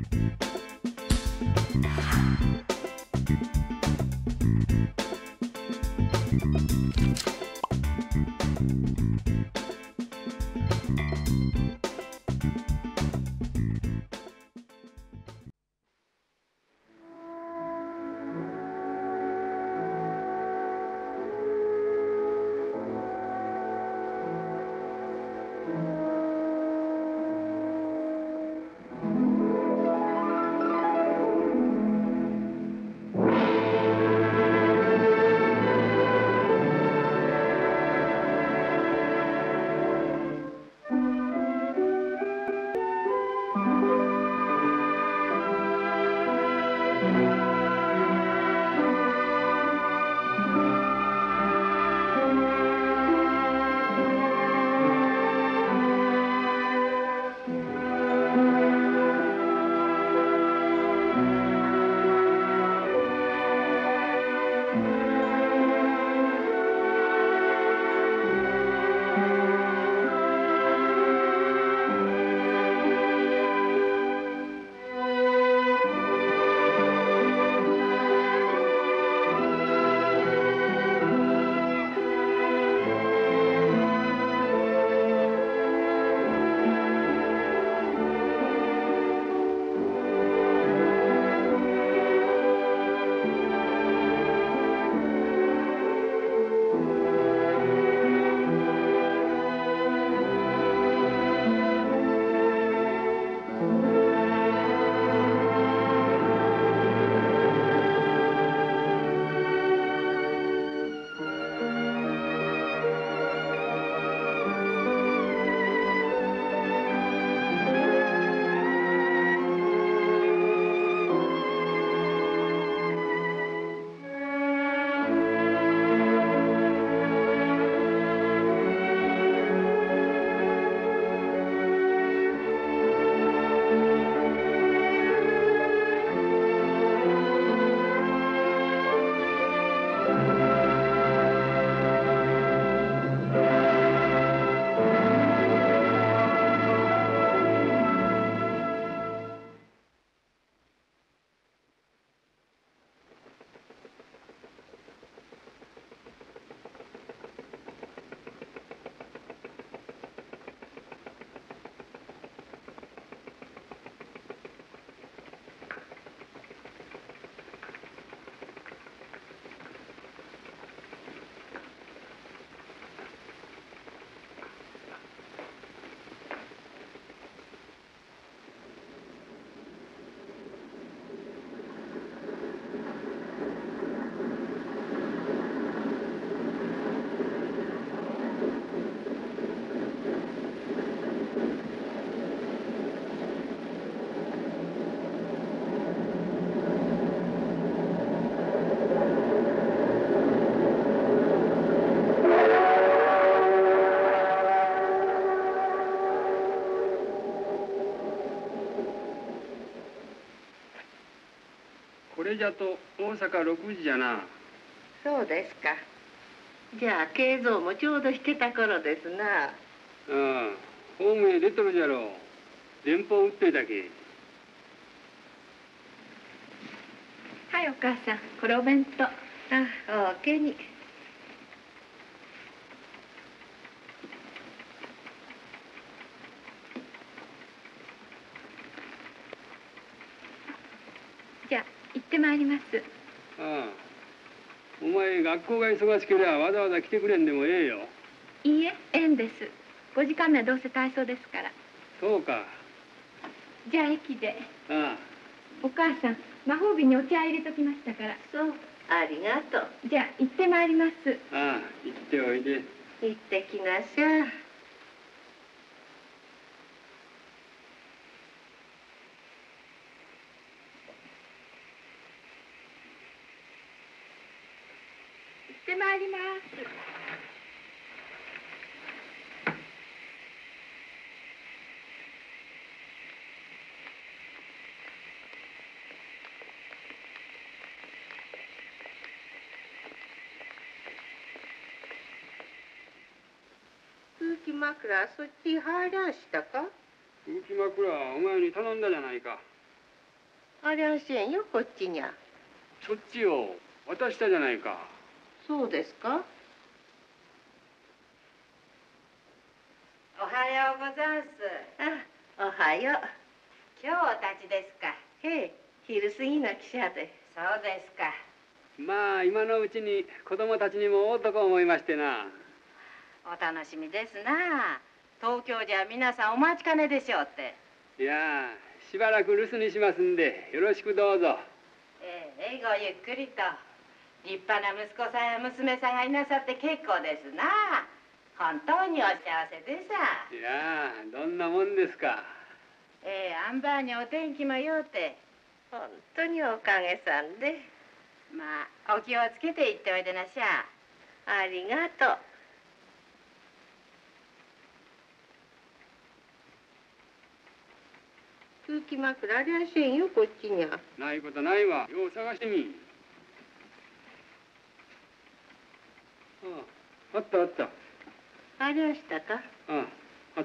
これじゃと大阪6時じゃな。 そうですか。じゃあ慶三もちょうどしてた頃ですな。 ああ、ホームへ出とるじゃろう。電報打ってだけ。 はい、お母さん、これお弁当。 あ、おおけに。 じゃあ行ってまいります。 ああ、お前学校が忙しければわざわざ来てくれんでもええよ。 いいえ、ええんです。5時間目はどうせ体操ですから。 そうか。 じゃあ駅で。 ああ。 お母さん、魔法瓶にお茶入れときましたから。 そう、ありがとう。 じゃあ行ってまいります。 ああ、行っておいで。 行ってきなさい。 行ってまいります。 空気枕そっち入らんしたか？ 空気枕はお前に頼んだじゃないか。 ありゃしえんよ、こっちにゃ。 そっちを渡したじゃないか。 そうですか。 おはようござんす。 あ、おはよう。 今日お立ちですか。 へえ、昼過ぎの汽車で。 そうですか。 まあ今のうちに子供たちにも会うとこ思いましてな。 お楽しみですな。東京じゃ皆さんお待ちかねでしょうって。 いやしばらく留守にしますんでよろしくどうぞ。 ごゆっくりと。立派な息子さんや娘さんがいなさって結構ですな。本当にお幸せでさ。 いやどんなもんですか。 アンバーにお天気もようて。 本当におかげさんで。 まあお気をつけて行っておいでなしゃ。 ありがとう。空気枕ありゃしえんよ、こっちにゃ。 ないことないわ。よう探してみ。あったあった。 ありゃしたか。 あった。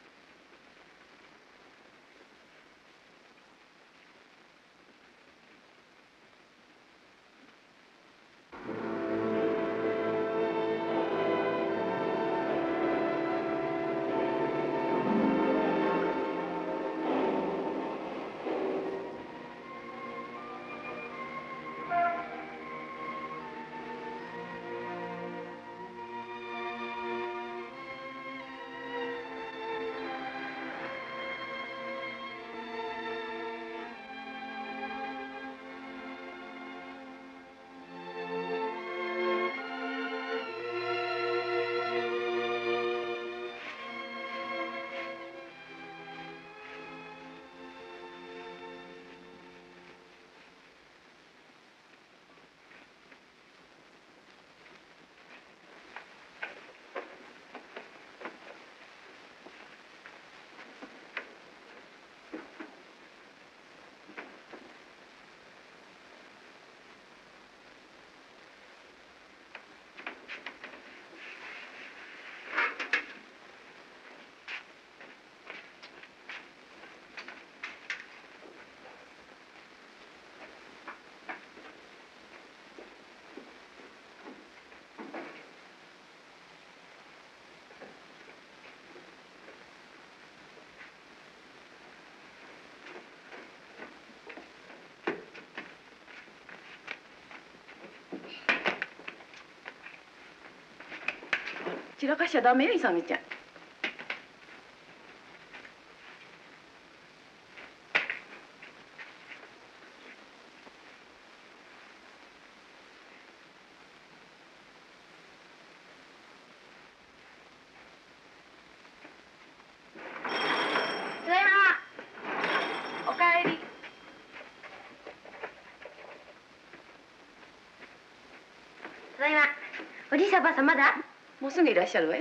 散らかしちゃダメよ、イサミちゃん。ただいま。おかえり。 ただいま。おじいさんばあさんまだ？ もうすぐいらっしゃるわよ。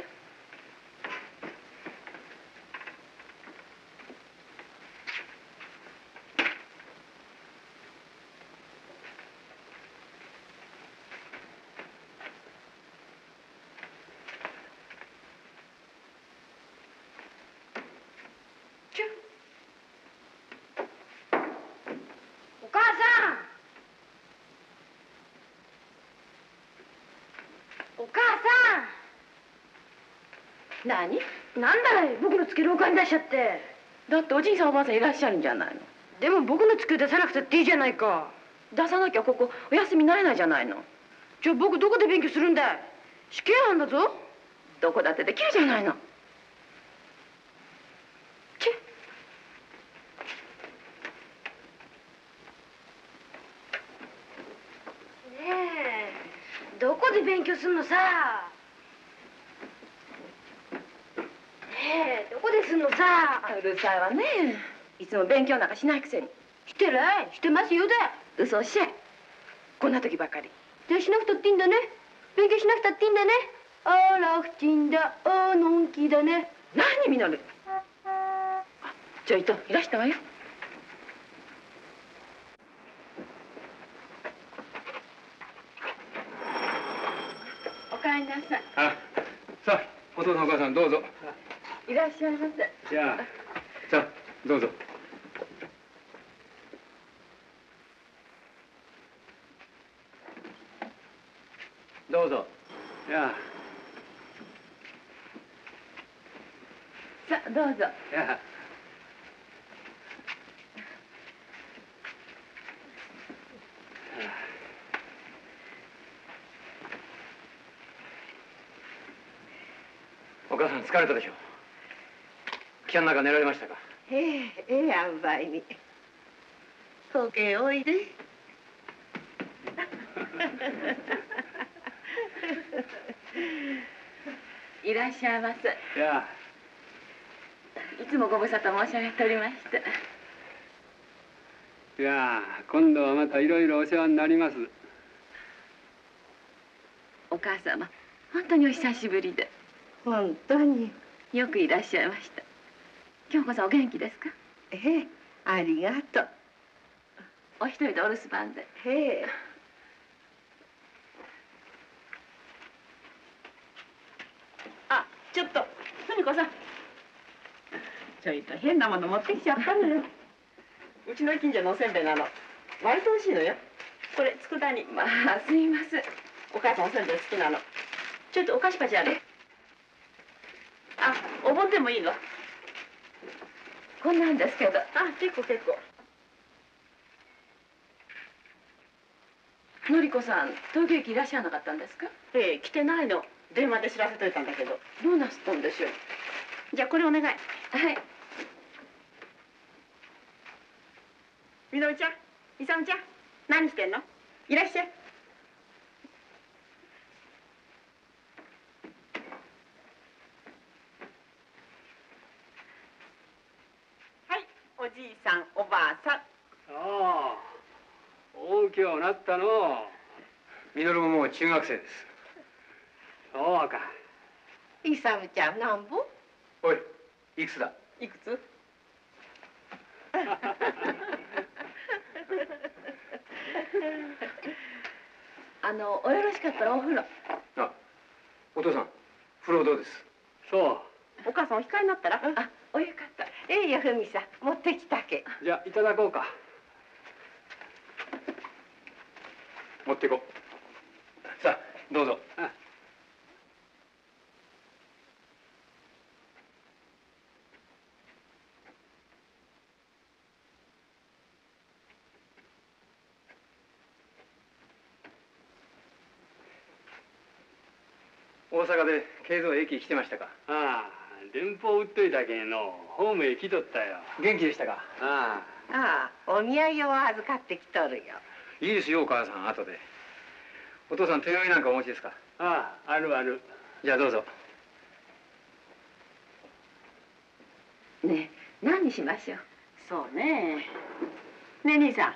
お母さん。お母さん。 何？ なんだい、僕の机廊下に出しちゃって。 だっておじいさんおばあさんいらっしゃるんじゃないの。 でも僕の机出さなくたっていいじゃないか。 出さなきゃここお休みになれないじゃないの。 じゃあ僕どこで勉強するんだい。試験あんだぞ。 どこだってできるじゃないの。 ちねえ、どこで勉強すんのさ。ねえ、どこですんのさ。 うるさいわね。いつも勉強なんかしないくせに。 してらい、してますよだ。 嘘おっしゃい。こんな時ばかり。 じゃあしなくたっていいんだね。勉強しなくたっていいんだね。あらくちんだ、あのんきだね。 何みのる。ちょいといらしたわよ。おかえりなさい。 さあお父さんお母さんどうぞ。 いらっしゃいませ。 じゃあさあどうぞ。 どうぞ。 いや。 さあどうぞ。 いや。 お母さん疲れたでしょう。汽車の中寝られましたか？ ええ塩梅に。時計おいで。いらっしゃいませ。 いや。 いつもご無沙汰申し上げておりまして。 いや、今度はまたいろいろお世話になります。 お母様、本当にお久しぶりで。本当に。よくいらっしゃいました。京子さんお元気ですか？ええ、ありがとう。お一人でお留守番で。ええ。あ、ちょっと、文子さん。ちょいと変なもの持ってきちゃったのよ。うちの近所のおせんべいなの。割と美味しいのよ。これ、佃煮。まあ、すいません。お母さんおせんべい好きなの。ちょっとお菓子パチある。あ、お盆でもいいの。こんなんですけど。あ、結構結構。のりこさん、東京駅いらっしゃらなかったんですか？ええ、来てないの。電話で知らせといたんだけど。どうなすったんでしょう。じゃあこれお願い。はい。みのりちゃん、いさみちゃん、何してんの？いらっしゃい。はい、おじいさん、おばあさん。 ああ。大きうなったの。 みのるももう中学生です。 そうか。 いさみちゃん、なんぼ？ おい、いくつだ？ いくつ？およろしかったらお風呂。 あ、お父さん、風呂どうです？ そう。 お母さんお控えになったら？あ、お湯かった。ええよ、ふみさん、持ってきたけ。 じゃあいただこうか。 持ってこう。さあ、どうぞ。 あ。 大阪で慶三駅来てましたか？ ああ、電報売っといたけんの、ホームへ来とったよ。 元気でしたか？ あああ、お土産を預かってきとるよ。 いいですよ、お母さん、後で。お父さん、手紙なんかお持ちですか？ あ、ああ、あるある。 じゃあどうぞ。 ねえ、何にしましょう。そうね。ねえ、兄さん。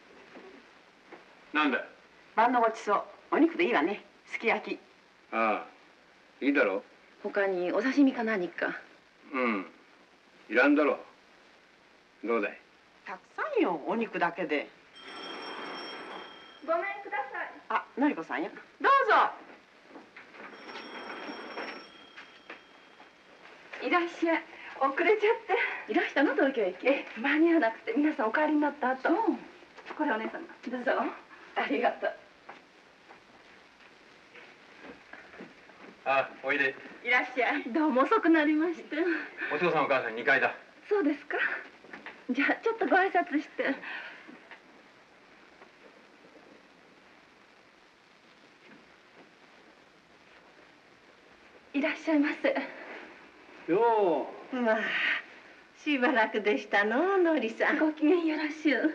なんだ？ 晩のごちそう、お肉でいいわね。すき焼き。 ああ、いいだろう。 他にお刺身か何か。 うん。いらんだろう。どうだい？ たくさんよ、お肉だけで。ごめんください。あ、のりこさんよ。どうぞ。いらっしゃい。遅れちゃって。いらしたの東京駅？間に合わなくて、皆さんお帰りになった後。そう。これお姉様。どうぞ。ありがとう。 あ、おいで。 いらっしゃい。どうも遅くなりました。 お父さんお母さん2階だ。 そうですか。じゃあちょっとご挨拶して。いらっしゃいませ。 よまあ、しばらくでしたの、のりさん。ご機嫌よろしゅう。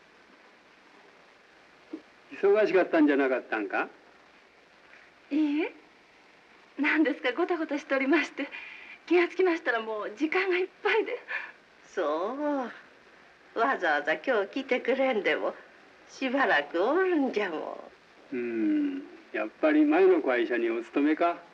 う。忙しかったんじゃなかったんか？ いいえ。何ですか、ごたごたしておりまして。気がつきましたらもう時間がいっぱいで。そう。わざわざ今日来てくれんでも、しばらくおるんじゃもん。 やっぱり前の会社にお勤めか？ は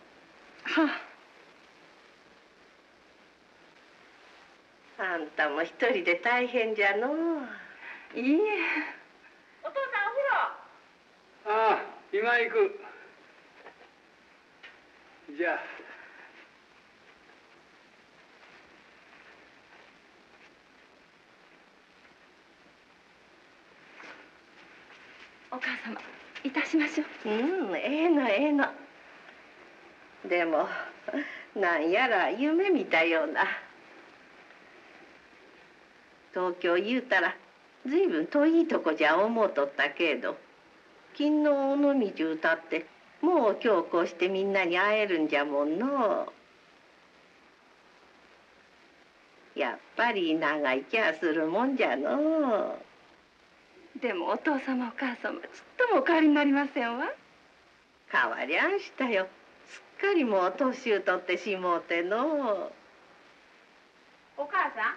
あ。あんたも一人で大変じゃのう。いいえ。お父さんお風呂。 ああ、今行く。じゃあ。 お母様、 いたしましょう。 ええのええの。でもなんやら夢見たような。東京言うたらずいぶん遠いとこじゃ思うとったけど、金の尾道歌ってもう今日こうしてみんなに会えるんじゃもんの。やっぱり長生きはするもんじゃの。 でもお父様お母様ちっともお変わりになりませんわ。 変わりゃんしたよ。すっかりもう年を取ってしもうての。 お母さん、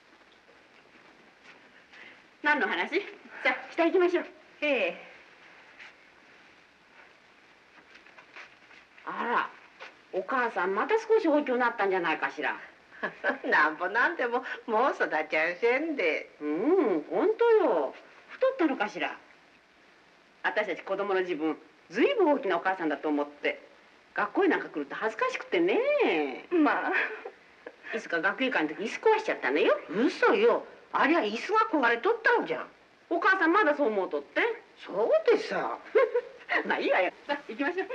何の話？さあ下行きましょう。 ええ。 あら、お母さんまた少し大きくなったんじゃないかしら。 なんぼなんでももう育ちゃんせんで。 本当よ。太ったのかしら。私たち子供の自分、ずいぶん大きなお母さんだと思って、学校へなんか来ると恥ずかしくてね。 まあ。 いつか学芸会の時椅子壊しちゃったのよ。 嘘よ。ありゃ椅子が壊れとったんじゃん。 お母さんまだそう思うとって。 そうでさ。 まあいいわよ。さあ行きましょう。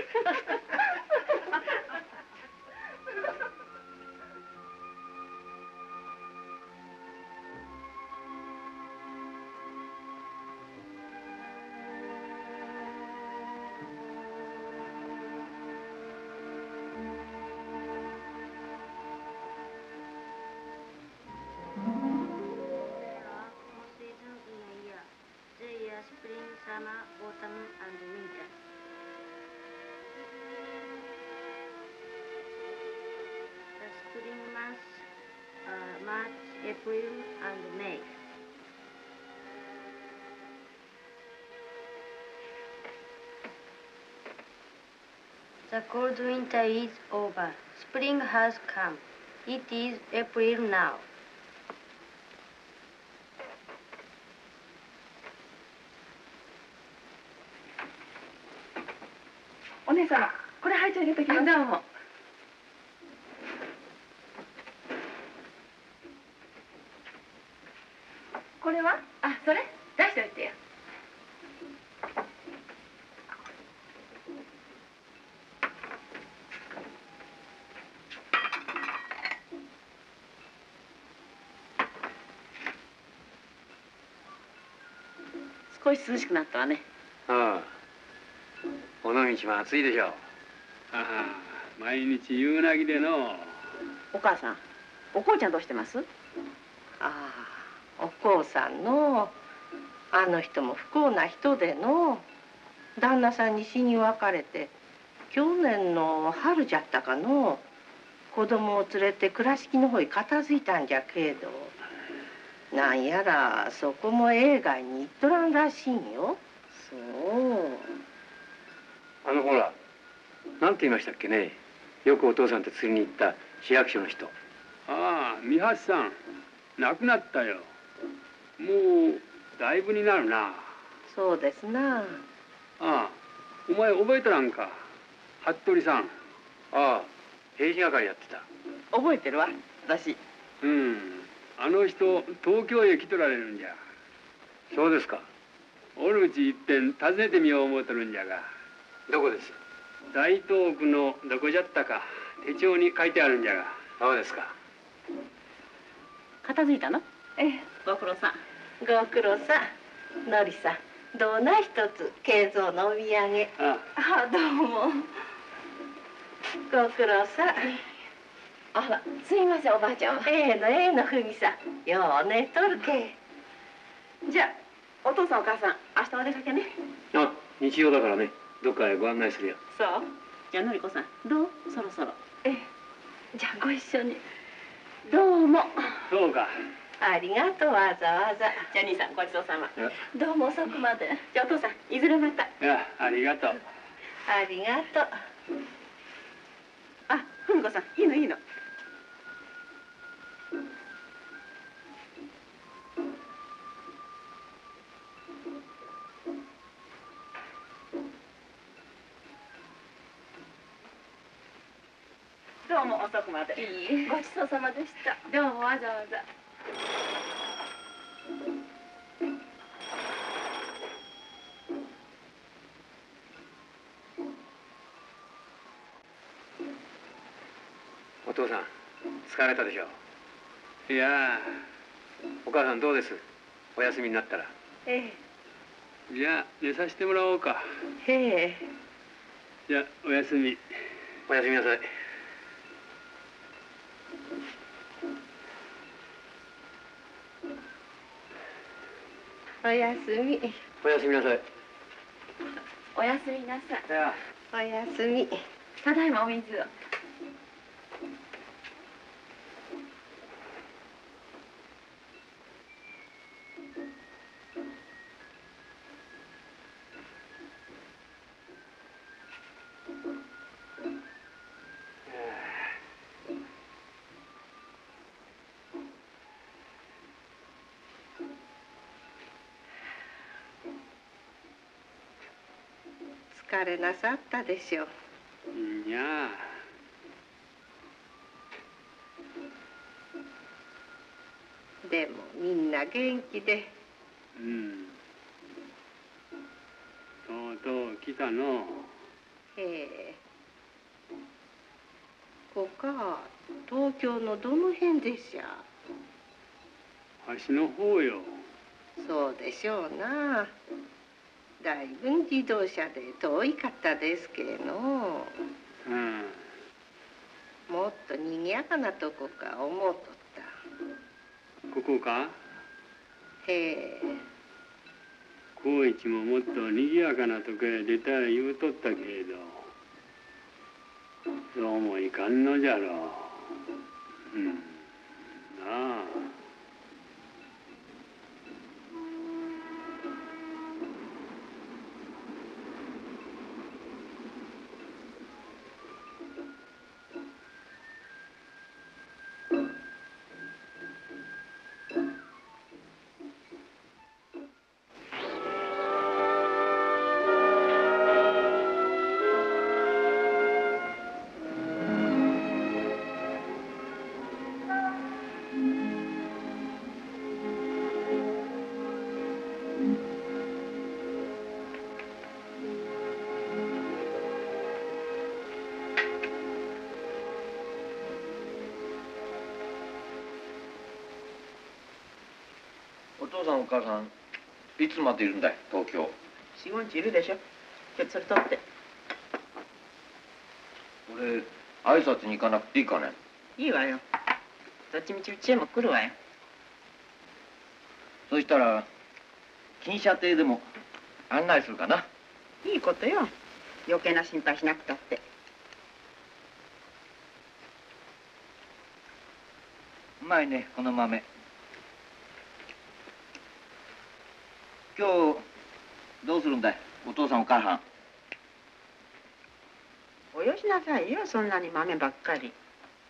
Spring, summer, autumn, and winter. The spring months are March, April, and May. The cold winter is over. Spring has come. It is April now. お姉様、これ入っちゃいけときます。どうも。これは？あ、それ出しておいてよ。 少し涼しくなったわね。 ああ、尾道も暑いでしょう。 ああ、毎日夕なぎでの。 お母さん、おこうちゃんどうしてます？ ああ、おこうさんの。あの人も不幸な人での。旦那さんに死に別れて去年の春じゃったかの。子供を連れて倉敷の方へ片付いたんじゃけど、なんやらそこも映画に行っとらんらしいんよ。 そう。 ほら、なんて言いましたっけね。よくお父さんと釣りに行った市役所の人。 ああ、三橋さん、亡くなったよ。もうだいぶになるな。 そうですな。 ああ、お前覚えとらんか、服部さん。 ああ、平時係やってた。 覚えてるわ、私。 あの人東京へ来とられるんじゃ。 そうですか。 おるうちいっぺん訪ねてみよう思うとるんじゃが。 どこです？ 大東区のどこじゃったか手帳に書いてあるんじゃが。 そうですか。 片付いたの？ ええ、 ご苦労さん。 ご苦労さん。のりさん、どうな一つ慶三のお土産。 ああ、どうも。 ご苦労さん。 あら、すみません、おばあちゃんは。 ええのふみさん、よう寝とるけ。 じゃあ、お父さんお母さん、明日お出かけね。 あ、日曜だからね。どっかへご案内するよ。 そう。じゃあ、のりこさん、どう？そろそろ。 ええ。じゃあご一緒に。 どうも。 そうか。 ありがとう、わざわざ。 じゃあ、兄さん、ごちそうさま。 どうも遅くまで。 じゃあ、お父さん、いずれまた。 いや、ありがとう。 ありがとう。 あ、ふみこさん、いいのいいの。どうも遅くまで。 いい、ごちそうさまでした。どうもわざわざ。 お父さん疲れたでしょいやお母さんどうですお休みになったらえじゃあ寝させてもらおうか。 えへえ。 じゃあおやすみ。 おやすみなさいおやすみ。 おやすみなさいおやすみなさい。 じゃあおやすみ。 ただいまお水を。 疲れなさったでしょう。 いやでもみんな元気で。 うん。とうとう来たの。 へえ。こか東京のどの辺でしゃ。 橋の方よ。 そうでしょうな。だいぶ自動車で遠いかったですけの。 うん。 もっとにぎやかなとこか思うとった。 ここか。 へえ。 高一ももっと賑やかなとこへ出たい言うとったけれどそうもいかんのじゃろう。うん。なあ。 お父さんお母さんいつまでいるんだい東京。 4、5日いるでしょ。ちょっとそれ取って。 俺挨拶に行かなくていいかね。 いいわよ。どっちみちうちへも来るわよ。 そしたら金舎亭でも案内するかな。 いいことよ。余計な心配しなくたって。 うまいねこの豆。今日どうするんだいお父さんお母さん。 およしなさいよ、そんなに豆ばっかり。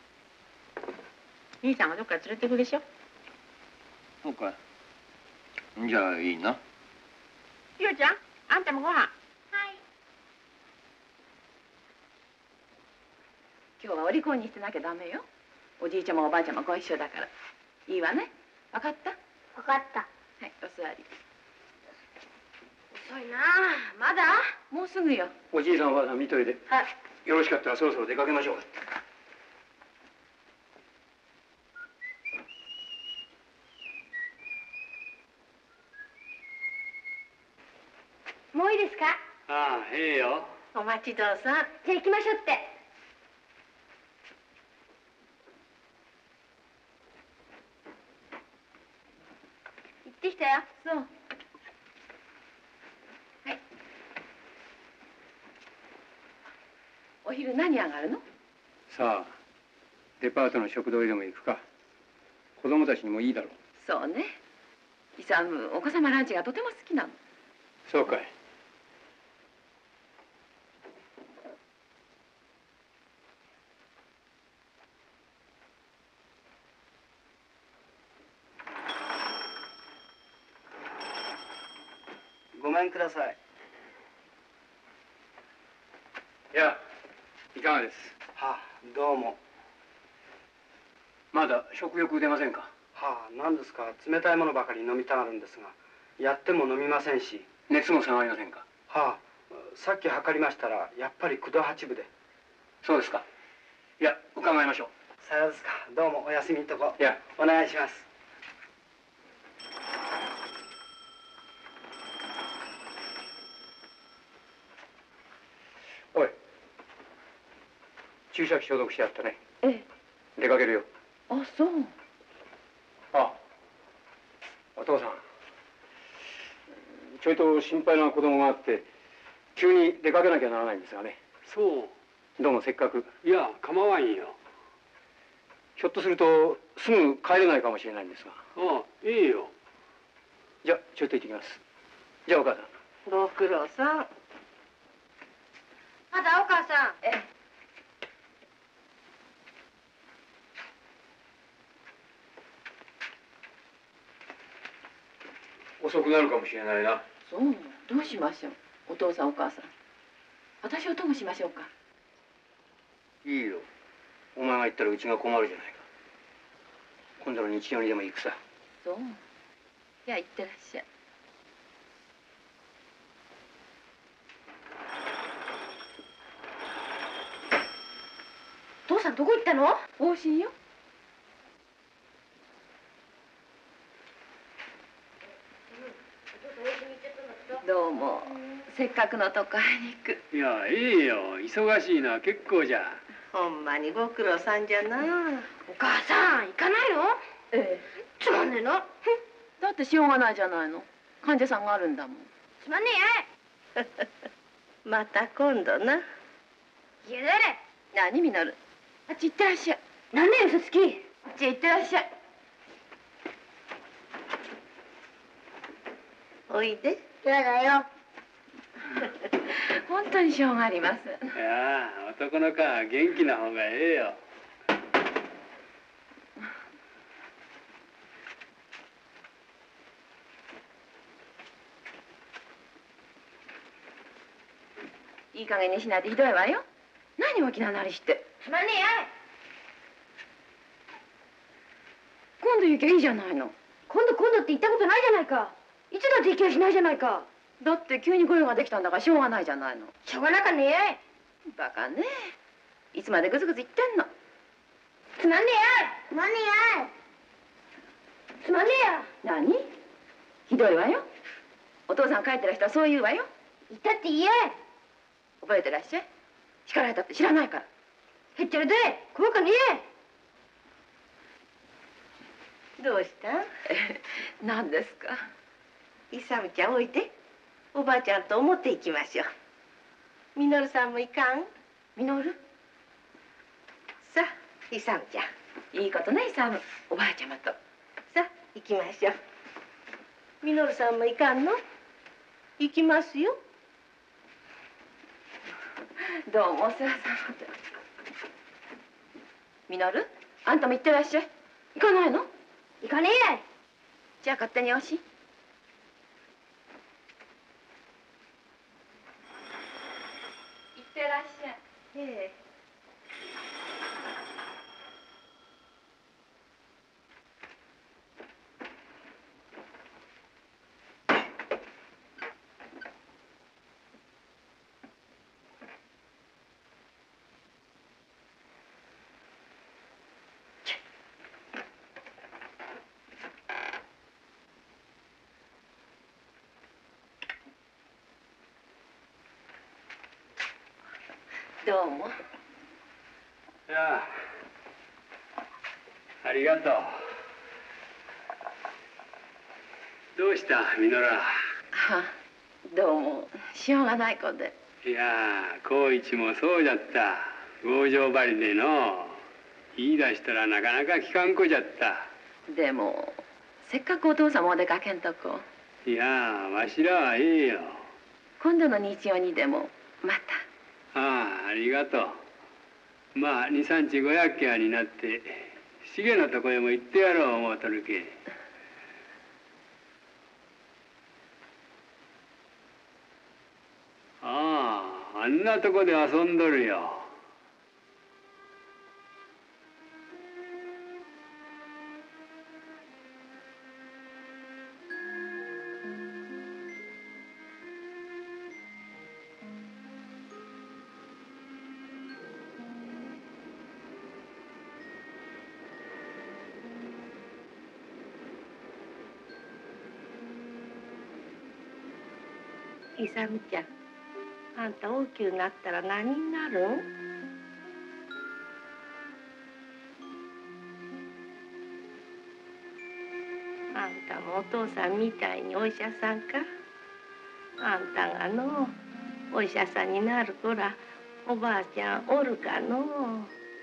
兄さんがどっか連れてくでしょ。 そうかい。じゃあいいな。 ゆうちゃん、あんたもご飯。 今日はお利口にしてなきゃダメよ。おじいちゃまおばあちゃまご一緒だから。いいわね。わかった？ わかった。 はい、お座り。 遅いなあ。まだ？ もうすぐよ。 おじいさんおばあさん見といてはい。 よろしかったらそろそろ出かけましょうもういいですか？ ああ、ええよ。 お待ちどうさん。 じゃあ行きましょうって。行ってきたよ。 そう。はい。お昼何上がるの？ さあデパートの食堂へでも行くか子供たちにもいいだろう。 そうね。イサム、お子様ランチがとても好きなの。 そうかい。 ごめんください。 いやいかがです。 はあ、どうも。 まだ食欲出ませんか。 はあ、何ですか。冷たいものばかり飲みたがるんですが、やっても飲みませんし。 熱も下がりませんか。 はあ、さっき測りましたらやっぱり9度8分で。 そうですか。いや伺いましょう。 さようですか。どうもお休みんとこ。 いや、 お願いします。 おい、注射器消毒してあったね。 ええ。 出かけるよ。 あ、そう。 あ、お父さん。ちょいと心配な子供があって、急に出かけなきゃならないんですがね。 そどうもせっかく。 う。いや、構わんよ。 ひょっとするとすぐ帰れないかもしれないんですが。 ああ、いいよ。 じゃあちょいと行ってきます。じゃあお母さん。 ご苦労さん。 まだお母さん。 遅くなるかもしれないな。 そう。どうしましょう。お父さんお母さん。私をともしましょうか。 いいよ。お前が行ったらうちが困るじゃないか。今度の日曜にでも行くさ。 そう。じゃあ行ってらっしゃい。 父さんどこ行ったの？ 往診よ。どうも。せっかくのとこ会いに行く。 いや、いいよ。忙しいのは結構じゃ。 ほんまにご苦労さんじゃな。 お母さん行かないの？ ええ。 つまんねえの。 だってしょうがないじゃないの。患者さんがあるんだもん。 つまんねえやい。 また今度な。 家出れ。 何みのる。あっち行ってらっしゃい。 なんで嘘つき？ あっちへ行ってらっしゃい。 おいで。 やだよ。 本当にしょうがありません。 いや、男の子は元気な方がええよ。 いい加減にしないとひどいわよ。何大きななりして。 つまんねえやい。 今度行きゃいいじゃないの。 今度って言ったことないじゃないか。いつだって行きゃしないじゃないか。 だって急にご用ができたんだからしょうがないじゃないの。 しょうがなかねえやい。 バカね。いつまでグズグズ言ってんの。 つまんねえやい。つまんねえやい。つまんねえや。 何？ひどいわよ。お父さん帰ってら人はそう言うわよ。 言ったって言えやい。 覚えてらっしゃい。叱られたって知らないから。 へっちゃらで怖かねえ。 どうしたん？ 何ですか？ 勇ちゃんおいで。おばあちゃんと表行きましょう。みのるさんも行かん？ みのる？ さあ、勇ちゃん。 いいことね、勇。おばあちゃまと。 さあ、行きましょう。みのるさんも行かんの？行きますよ。 どうもお世話様で。みのる、あんたも行ってらっしゃい。行かないの？ 行かねえやい。 じゃあ勝手におし。行ってらっしゃい。 ええ。 どうも。 いや、ありがとう。どうしたみのら。 どうもしょうがない子で。 いや、光一もそうじゃった。強情張りでの言い出したらなかなか聞かん子じゃった。 でもせっかくお父様お出かけんとこ。 いや、わしらはええよ。 今度の日曜にでもまた。 ああ、ありがとう。まあ2、3日ご厄介になって重のとこへも行ってやろう思うとるけ。ああ、あんなとこで遊んどるよ。 勇ちゃん、あんた大きゅうなったら何になるん？あんたもお父さんみたいにお医者さんか？あんたがのお医者さんになるこらおばあちゃんおるかの？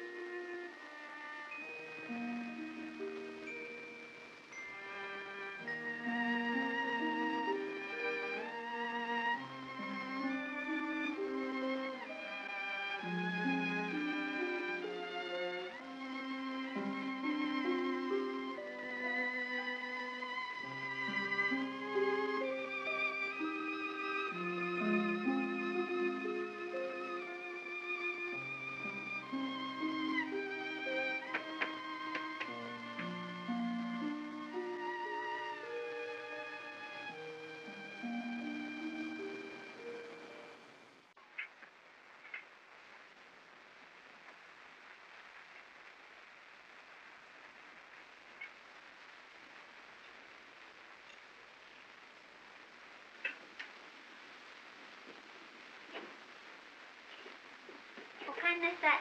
おかえりなさい。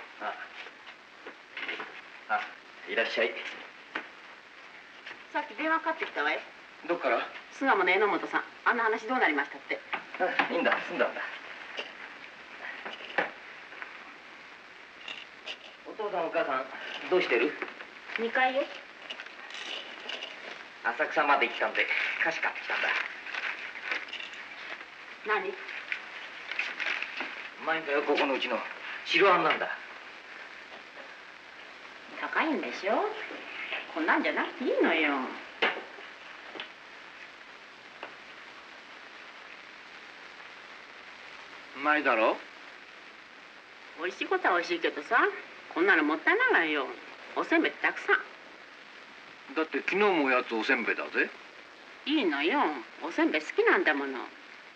いらっしゃい。 さっき電話かかってきたわよ。 どっから？ 巣鴨の榎本さん、あんな話どうなりましたって。 いいんだ、済んだんだ。お父さんお母さんどうしてる 2階よ。 浅草まで来たんで菓子買ってきたんだ。 何？ うまいんだよ、ここのうちの白あんなんだ。 高いんでしょ。こんなんじゃなくていいのよ。 うまいだろ。 美味しいことは美味しいけどさ、こんなのもったいないわよ。おせんべいってたくさん。 だって昨日もおやつおせんべいだぜ。 いいのよ。おせんべい好きなんだもの。ね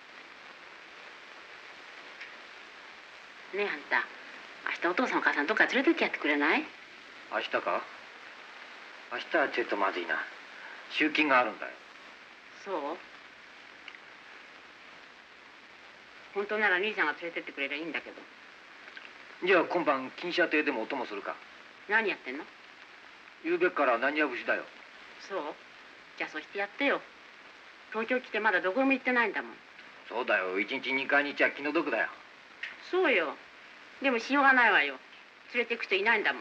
えあんた、明日お父さんお母さんどっか連れてってやってくれない？ 明日か？明日はちょっとまずいな。集金があるんだよ。 そう？本当なら兄さんが連れてってくれりゃいいんだけど。 じゃあ今晩金車亭でもお供するか。 何やってんの？ ゆうべから何や節だよ。 そう？じゃあそうしてやってよ。東京来てまだどこにも行ってないんだもん。 そうだよ、1日2回日は気の毒だよ。 そうよ。でもしようがないわよ。連れて行く人いないんだもん。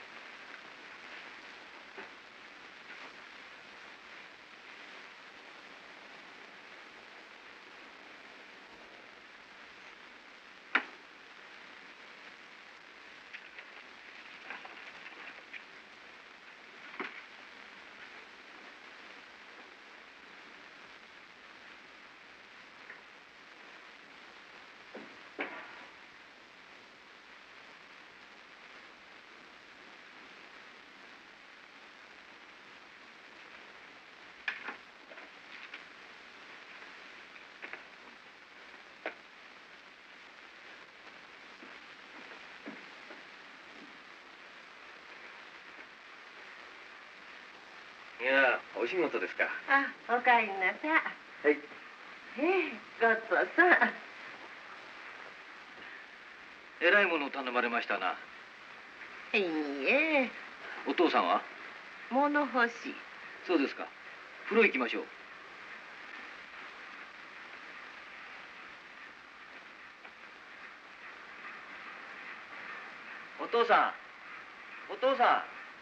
いや、お仕事ですか。 あ、おかえりなさい。 はい。 ごちそうさん。 えらいものを頼まれましたな。 いいえ、 お父さんは？ 物欲しい。 そうですか。風呂行きましょう。お父さん、お父さん。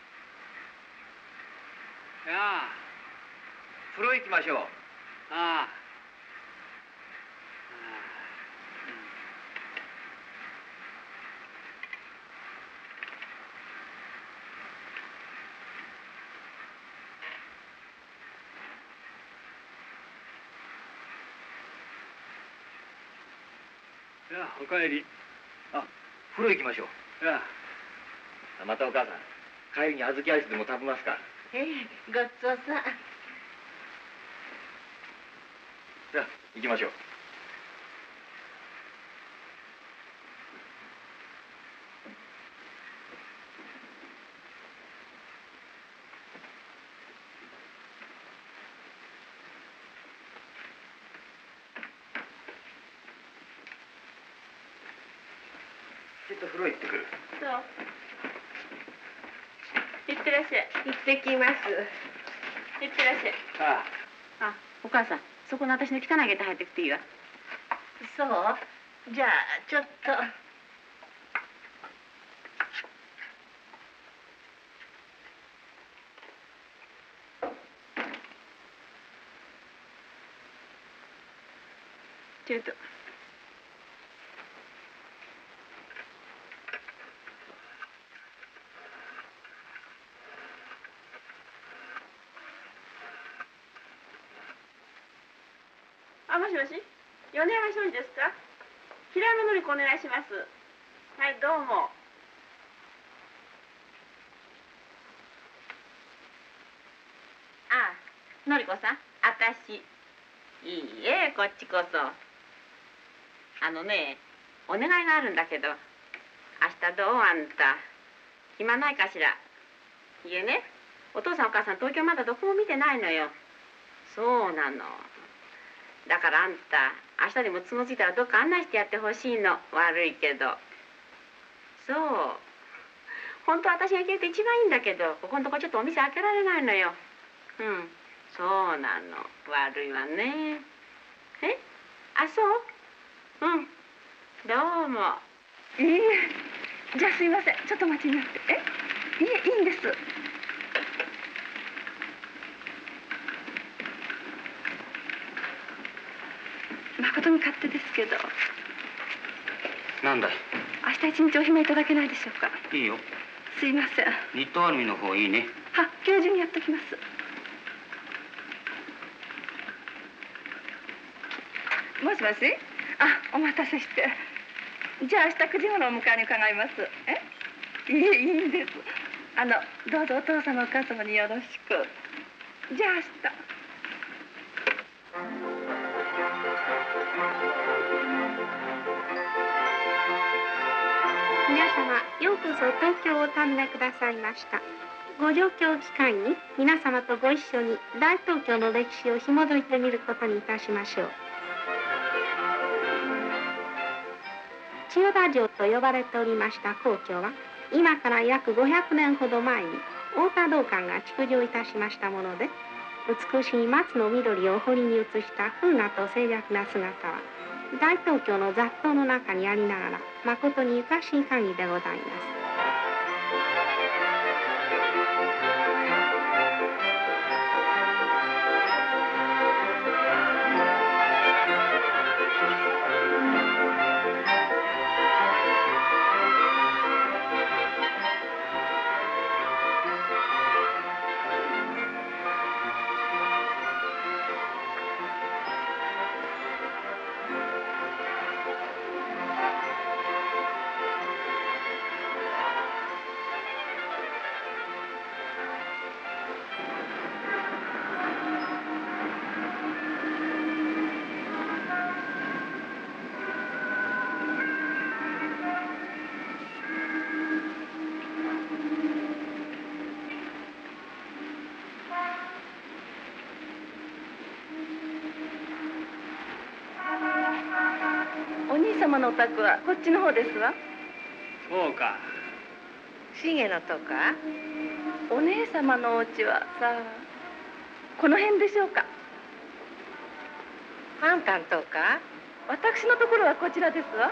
いや風呂行きましょう。 ああいやおかえり。 あ、風呂行きましょう。 いやまたお母さん、帰りに小豆アイスでも食べますか。 ごちそうさん。 じゃあ行きましょう。 っと風呂行ってくる。 そう。行ってらっしゃい。 行ってきます。 行ってらっしゃい。 ああ、お母さん、そこの私の汚い下駄入ってきていいわ。 そうじゃあちょっと。 ちょっと。あ、もしもし、米山商事ですか？平山典子お願いします。はい、どうも。あ、典子さん、あたし。いいえ、こっちこそ。お願いがあるんだけど、明日どうあんた、暇ないかしら。いえね、お父さんお母さん東京まだどこも見てないのよ。そうなの。だからあんた、明日でもつもついたらどっか案内してやってほしいの。悪いけど。そう。本当は私が行けると一番いいんだけど、ここのとこちょっとお店開けられないのよ。うん。そうなの。悪いわね。え？あ、そう？うん。どうも。 いいえ、じゃあすいません、ちょっとお待ちになって。いいんです。誠に勝手ですけど、 なんだい。 明日一日お暇いただけないでしょうか。 いいよ。 すいません。 ニットアルミの方いいね。 は、今日中にやっときます。もしもし。あ、お待たせして。じゃあ明日9時頃お迎えに伺います。いいんです。どうぞお父様お母様によろしく。じゃあ明日。 皆様、ようこそ東京をお訪ねくださいました。ご上京機会に皆様とご一緒に大東京の歴史を紐解いてみることにいたしましょう。千代田城と呼ばれておりました皇居は、今から約500年ほど前に太田道灌が築城いたしましたもので、美しい松の緑を堀に映した風雅と静寂な姿は、大東京の雑踏の中にありながら、誠にゆかしい限りでございます。 お兄様のお宅はこっちの方ですわ。 そうか。 重のとか。 お姉様のお家はさあ、この辺でしょうか。 あんたんとか。 私のところはこちらですわ。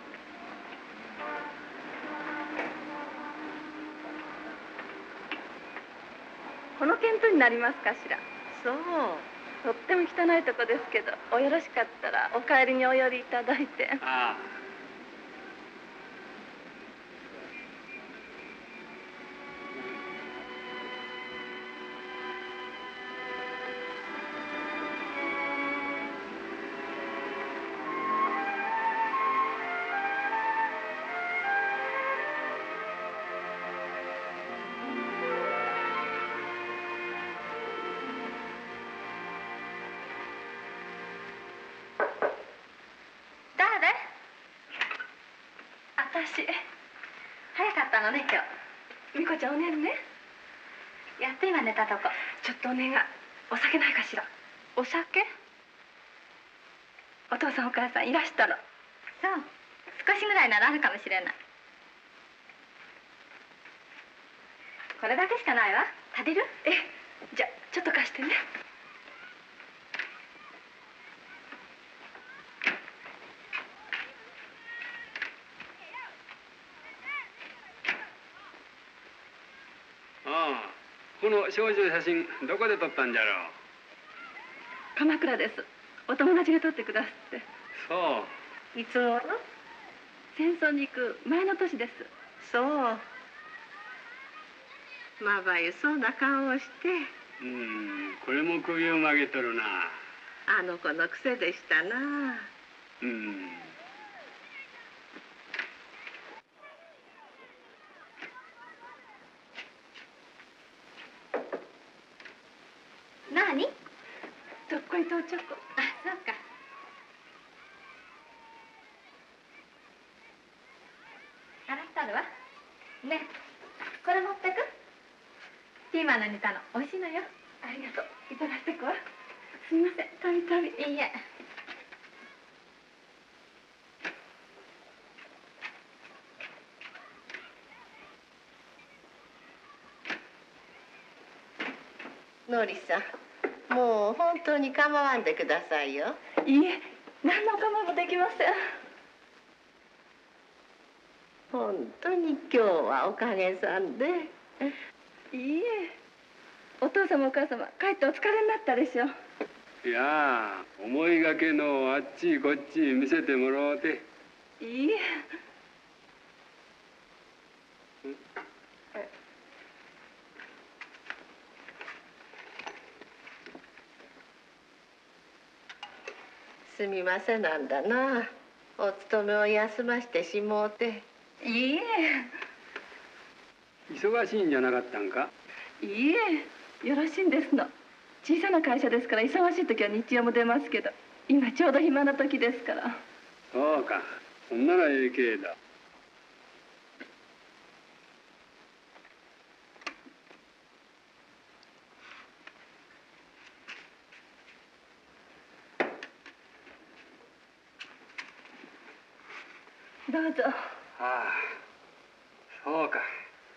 この見当になりますかしら。 そう。 とっても汚いとこですけど、およろしかったらお帰りにお寄りいただいて。 ああ。 私。 早かったのね今日。 美子ちゃんお寝るね。 やっと今寝たとこ。 ちょっとお願い。お酒ないかしら。 お酒？ お父さんお母さんいらしたの。 そう。少しぐらいならあるかもしれない。 これだけしかないわ。足りる？ え、じゃあちょっと貸してね。 ああ、この少女の写真どこで撮ったんじゃろう。 鎌倉です。お友達が撮ってくださって。 そう。 いつ頃？ 戦争に行く前の年です。 そう。まばゆそうな顔をして。 これも首を曲げとるな。 あの子の癖でしたな。 何？ とっこいとおちょこ。 あ、そうか。洗ってあるわ。ねえ、これ持ってく？ピーマンの煮たの美味しいのよ。 ありがとう。いただいてくわ。すみません、たびたび。 いいえ。 のりさん、もう本当に構わんでくださいよ。 いいえ、何の構いもできません。 本当に今日はおかげさんで。 いいえ、お父様お母様帰ってお疲れになったでしょ。 いやあ、思いがけのあっちこっち見せてもらおうて。 いいえ。 すみませんなんだな。お勤めを休ましてしもうて。 いいえ。 忙しいんじゃなかったんか？ いいえ、よろしいんですの。小さな会社ですから忙しい時は日曜も出ますけど、今ちょうど暇な時ですから。 そうか、そんならええけだ。 どうぞ。 ああ、そうか。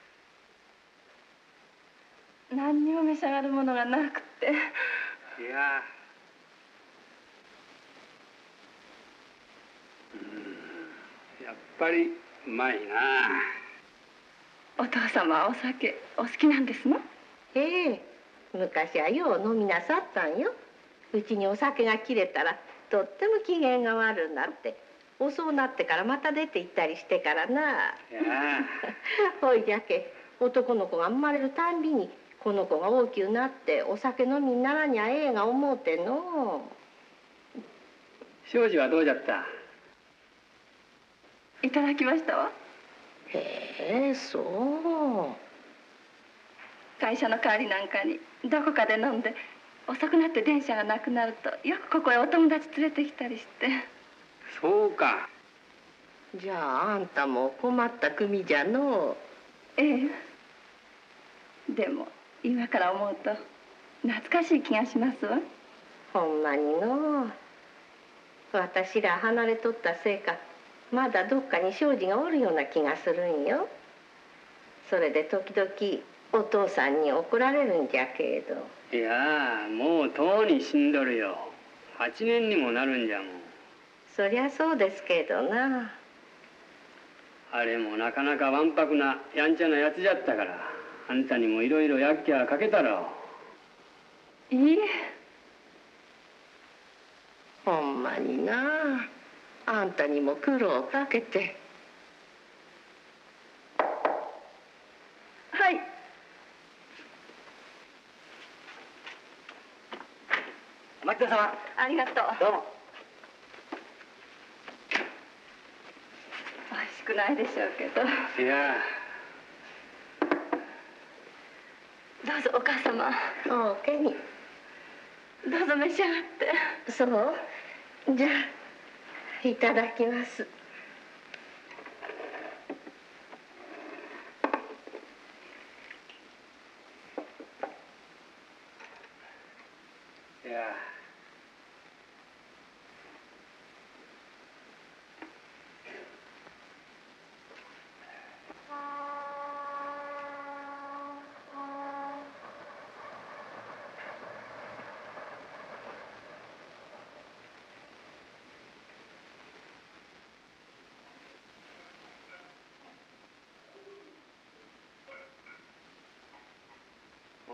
何にも召し上がるものがなくて。 いや、やっぱりうまいな。 お父様はお酒お好きなんですの？ ええ、昔はよう飲みなさったんよ。うちにお酒が切れたらとっても機嫌が悪くなって、遅うなってからまた出て行ったりしてからな。ほいじゃけ男の子が生まれるたんびにこの子が大きくなってお酒飲みにならにゃええが思うての。 庄司はどうじゃった？ いただきましたわ。 へえ、そう。 会社の帰りなんかにどこかで飲んで遅くなって電車がなくなるとよくここへお友達連れてきたりして。 そうか。 じゃああんたも困った組じゃの。 ええ。でも今から思うと懐かしい気がしますわ。 ほんまにの。私ら離れとったせいかまだどっかに庄司がおるような気がするんよ。それで時々お父さんに怒られるんじゃけど。 いやあ、もうとうに死んどるよ。8年にもなるんじゃもん。 そりゃそうですけどな。 あれもなかなかわんぱくなやんちゃなやつじゃったから、あんたにもいろいろやっきゃかけたろ。 いいえ。 ほんまにな。あんたにも苦労かけて。 はい。 牧田様。 ありがとう。 どうも。 美味しくないでしょうけど。 いや。 どうぞお母様。 おおけに。 どうぞ召し上がって。 そう。じゃあいただきます。 いや。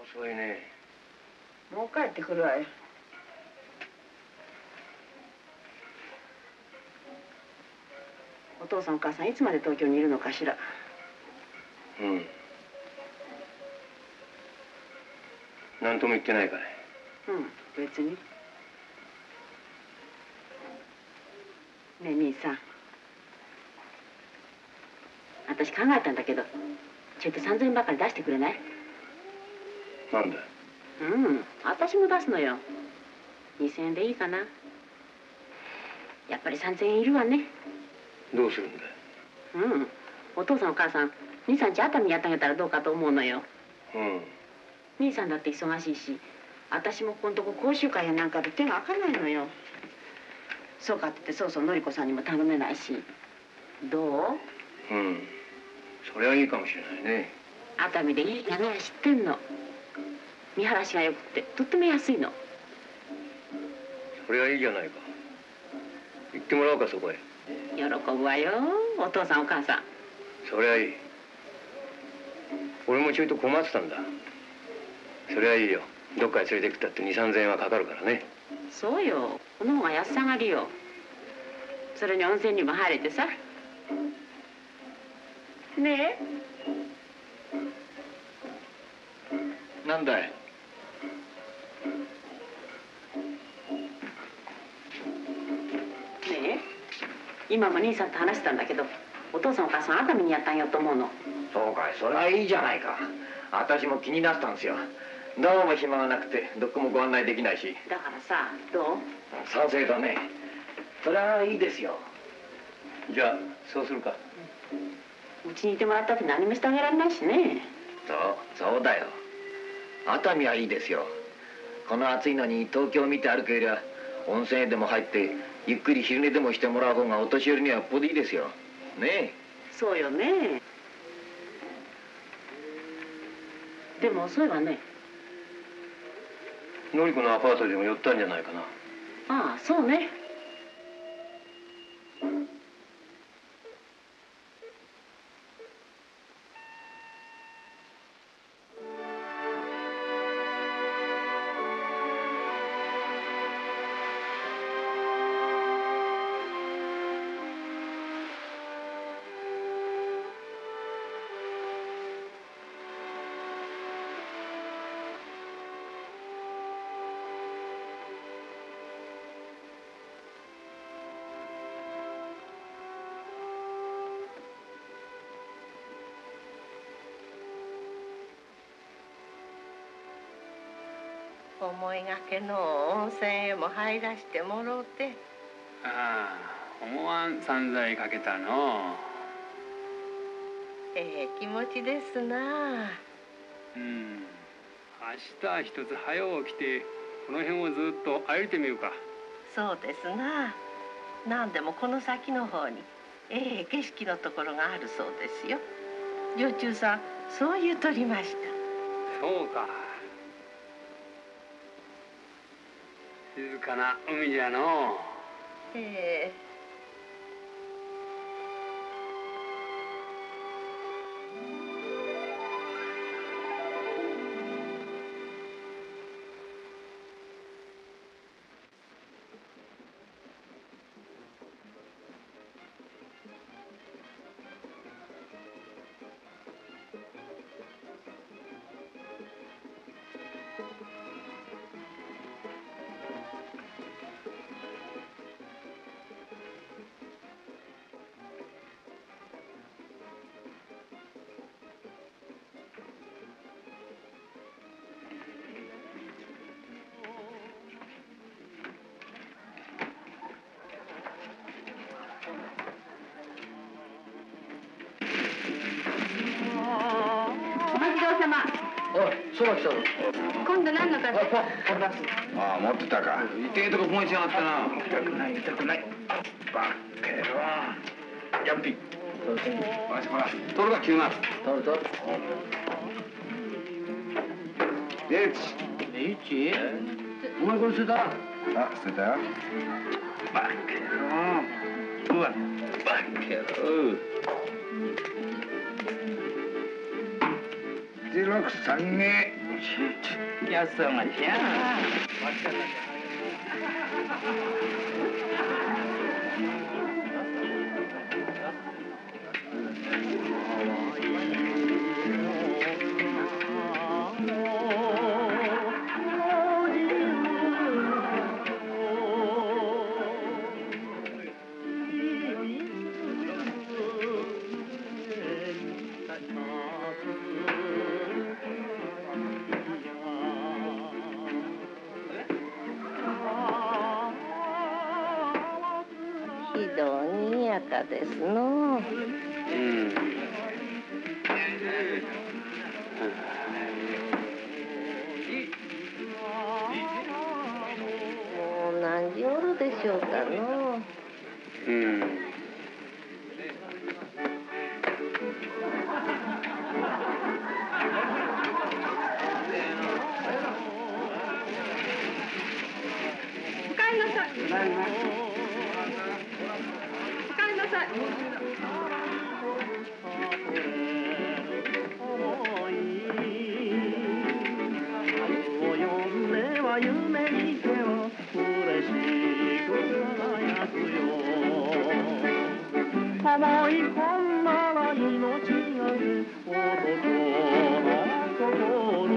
遅いね。 もう帰ってくるわよ。お父さんお母さんいつまで東京にいるのかしら。 うん。何とも言ってないかい。 うん、別に。ねえ兄さん、私考えたんだけど、ちょっと3000円ばかり出してくれない？ なんだ。 私も出すのよ。2000円でいいかな。やっぱり3000円いるわね。 どうするんだ。 お父さんお母さん兄さんち熱海にやってあげたらどうかと思うのよ。兄さんだって忙しいし、私もここのとこ講習会やなんかで手が開かないのよ。そうかって言ってそうそうのりこさんにも頼めないし。どう？ それはいいかもしれないね。 熱海でいい宿屋知ってんの。見晴らしがよくってとっても安いの。 それはいいじゃないか。行ってもらおうか、そこへ。 喜ぶわよ、お父さんお母さん。 そりゃいい。俺もちょいと困ってたんだ。そりゃいいよ。どっかへ連れてくったって2、3000円はかかるからね。 そうよ、この方が安さがりよ。それに温泉にも入れてさ。ねえ。なんだい。 今も兄さんと話してたんだけど、お父さんお母さん熱海にやったんよと思うの。 そうかい、それはいいじゃないか。私も気になってたんですよ。どうも暇がなくてどこもご案内できないし。 だからさ、どう？ 賛成だね。それはいいですよ。 じゃあそうするか。 うちにいてもらったって何もしてあげられないしね。 そうだよ。熱海はいいですよ。この暑いのに東京を見て歩くよりは温泉へでも入ってゆっくり昼寝でもしてもらう方がお年寄りにはよっぽどいいですよ。ねえ。 そうよね。でもそういえばね。 のりこのアパートでも寄ったんじゃないかな。 ああ、そうね。 思いがけの温泉へも入らしてもろうて。 ああ、思わん散財かけたの。 気持ちですな。 明日一つ早起きてこの辺をずっと歩いてみるか。 そうですな。何でもこの先の方に景色のところがあるそうですよ。女中さんそう言うとりました。 そうか。静かな海じゃの。 そら来たぞ。 今度何の風？ ああ、持ってたか。痛えとこ燃えちやがったな。痛くない、痛くない。バッケロー。ヤンピー。ほら、取るか、9万。 取る。 リッチ。お前これ捨てた？あ、捨てたよ。バッケロー。うわ、バッケロー。デラックス3名。 Ya sama siya. ひどにやかですの。もう何時頃でしょうかの。 おかえりなさい。おかえりなさい。 思い込んだら命がけ男の心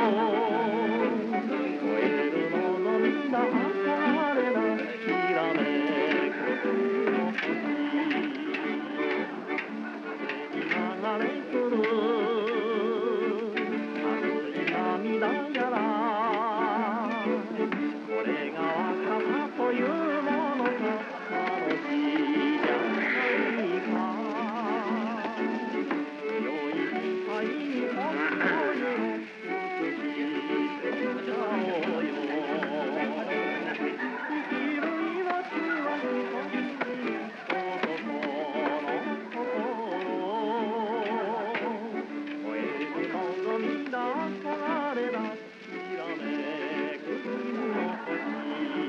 燃える望みだ憧れだきらめくの星流れ来る熱い涙やらこれが若さというものか楽しいじゃないか良い愛に本当に美しい成長よ生きる命は一つ男の心燃える望みだ憧れだきらめく君の星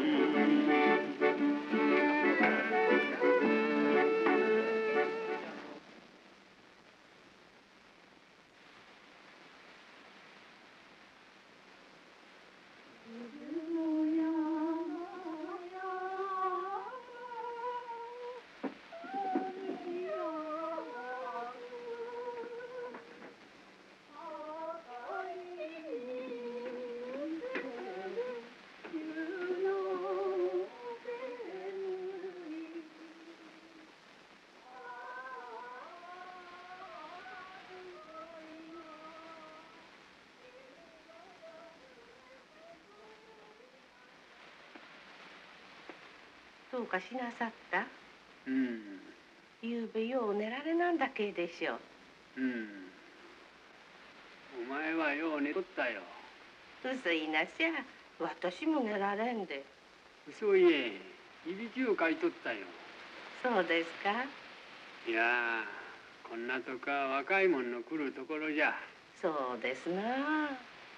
どうかしなさった？ゆうべよう寝られなんだけでしょ。 お前はよう寝とったよ。 嘘言いなしゃ。私も寝られんで。 嘘言え。いびきをかいとったよ。 そうですか。 いやこんなとこは若いもんの来るところじゃ。 そうですな。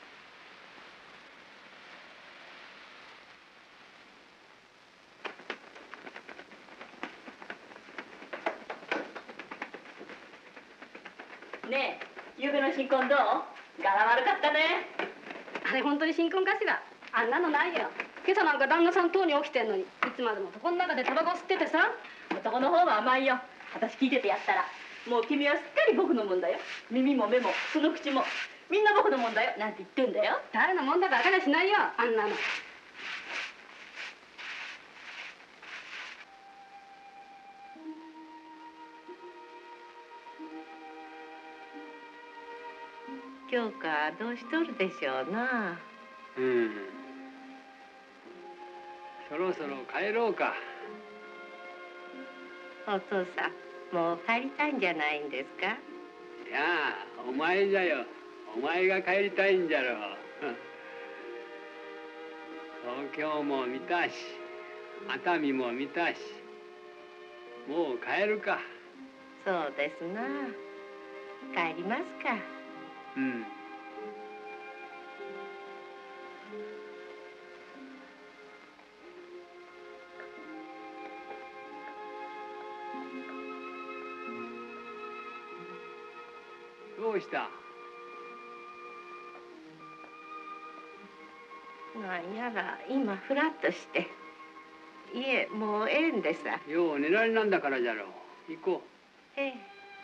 ねえ、ゆうべの新婚どう？柄悪かったね。 あれ本当に新婚かしら。あんなのないよ。今朝なんか旦那さんとうに起きてんのにいつまでも床の中でタバコ吸っててさ。 男の方は甘いよ。私聞いててやったらもう君はすっかり僕のもんだよ。耳も目もその口もみんな僕のもんだよなんて言ってんだよ。 誰のもんだか分かりゃしないよあんなの。 今日かどうしとるでしょうな。 そろそろ帰ろうか。 お父さんもう帰りたいんじゃないんですか。 いやお前じゃよ。お前が帰りたいんじゃろう。東京も見たし熱海も見たしもう帰るか。 そうですな。帰りますか。 どうした？ なんやら今フラッとして。いえ、もうええんでさ。 よう寝られなんだからじゃろう。行こう。 ええ。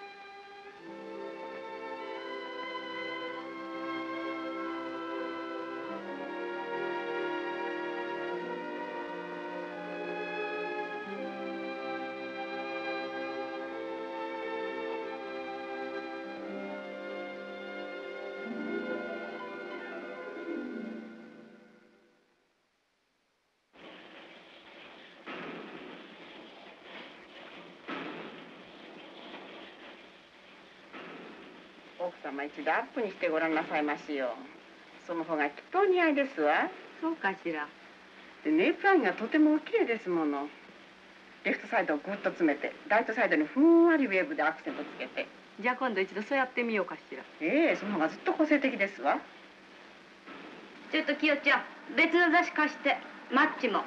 奥様一度アップにしてごらんなさいましよ。その方がきっとお似合いですわ。 そうかしら。 でネイプラインがとてもお綺麗ですもの。レフトサイドをぐっと詰めて、ライトサイドにふんわりウェーブでアクセントつけて。 じゃあ今度一度そうやってみようかしら。 ええ、その方がずっと個性的ですわ。 ちょっときよちゃん、別の雑誌貸して。マッチも。はい。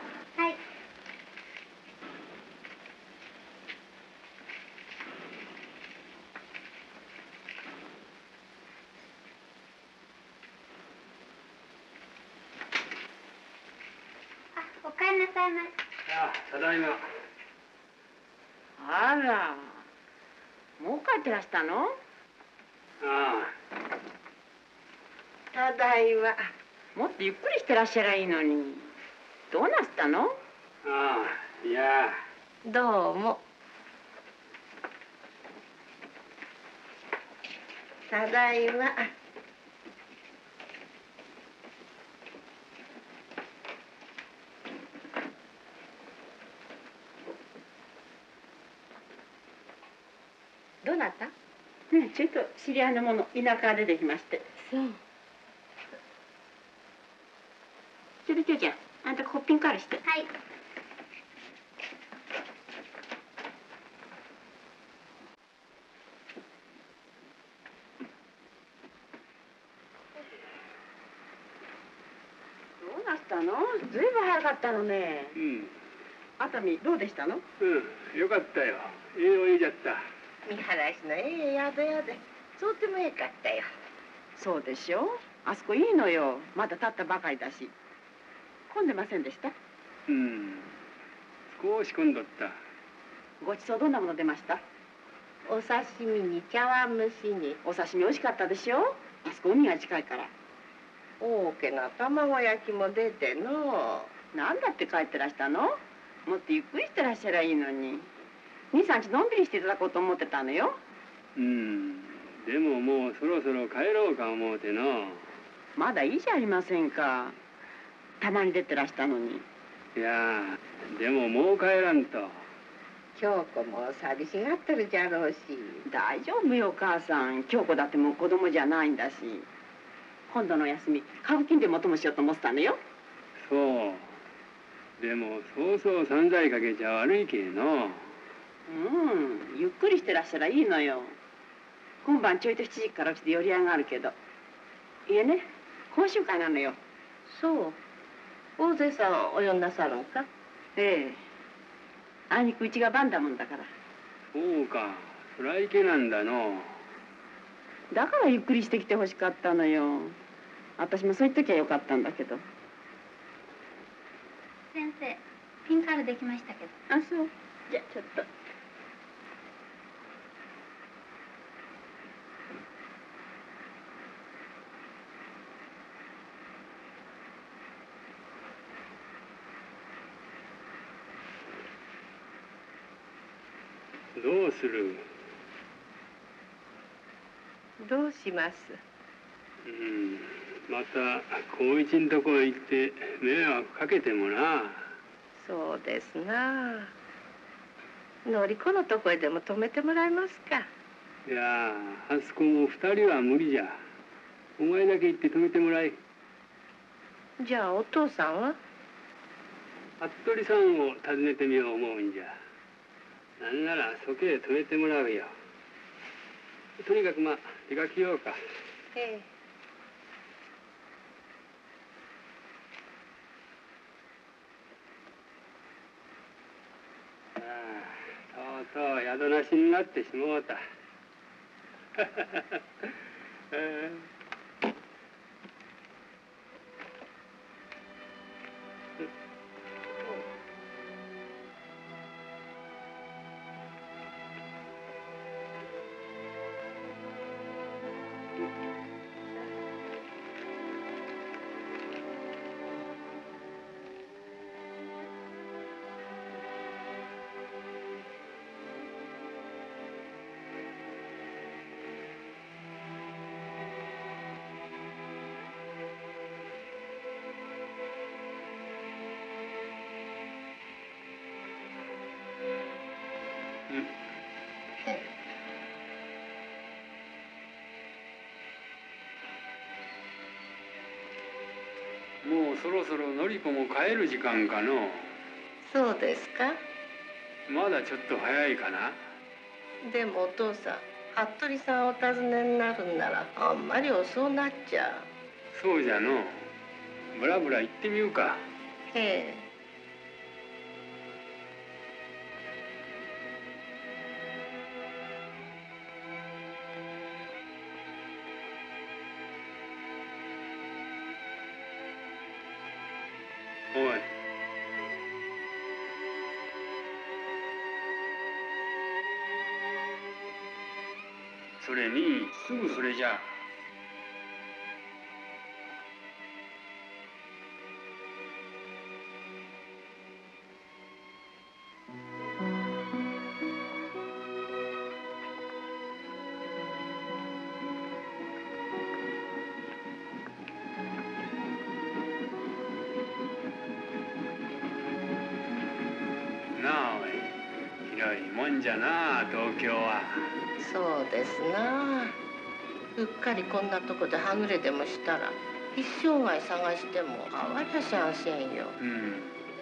お帰りなさいませ。 ああ、ただいま。 あら、もう帰ってらしたの？ ああ。 ただいま。 もっとゆっくりしてらっしゃらいいのに。どうなすったの？ ああ、いや。 どうも。ただいま。どうなった？ ねえ、ちょっと知り合いのもの、田舎から出てきまして。 そう。 それできょうちゃん、あんたコッピングカールして。 はい。 どうなったの？ずいぶん早かったのね。 うん。 熱海どうでしたの？ うん、よかったよ。ええお湯じゃった。 見晴らしのええ宿屋で、とってもええかったよ。 そうでしょ。あそこいいのよ。まだ建ったばかりだし。混んでませんでした？ うん。少し混んどった。 ごちそうどんなもの出ました？ お刺身に茶碗蒸しに。 お刺身美味しかったでしょ。あそこ海が近いから。 大きな卵焼きも出ての。 なんだって帰ってらしたの？もっとゆっくりしてらっしゃらいいのに。2、3日のんびりしていただこうと思ってたのよ。 うん。でももうそろそろ帰ろうか思うての。 まだいいじゃありませんか。たまに出てらしたのに。 いやでももう帰らんと。 京子も寂しがってるじゃろうし。 大丈夫よお母さん。京子だってもう子供じゃないんだし。今度の休み歌舞伎でもお供しようと思ってたのよ。 そう。でもそうそう散財かけちゃ悪いけの。 うん、ゆっくりしてらっしゃらいいのよ。今晩ちょいと7時から起きて寄り合いがあるけど。いえね、講習会なのよ。 そう。大勢さんお呼んなさるんか？ ええ。あいにくうちが番だもんだから。 そうか、そりゃいけなんだの。 だからゆっくりしてきてほしかったのよ。私もそう言っときゃよかったんだけど。 先生、ピンカールできましたけど。 あ、そう。じゃあちょっと。 どうする？ どうします？ うん、また光一んとこへ行って迷惑かけてもな。 そうですな。のりこのとこへでも泊めてもらえますか？ いやあそこも2人は無理じゃ。お前だけ行って泊めてもらい。 じゃあお父さんは？ 服部さんを訪ねてみよう思うんじゃ。なんならそけへ泊めてもらうよ。とにかくまあ出かけようか。 ええ。 とうとう宿なしになってしもうた。 もうそろそろのりこも帰る時間かの。 そうですか。 まだちょっと早いかな。 でもお父さん、服部さんをお尋ねになるんならあんまり遅うなっちゃう。 そうじゃの。ぶらぶら行ってみようか。 ええ。 おい。それにすぐそれじゃ。なあおい、広いもんじゃな東京は。 そうですな。うっかりこんなとこではぐれでもしたら一生涯探してもあわりゃしゃんせんよ。 うん。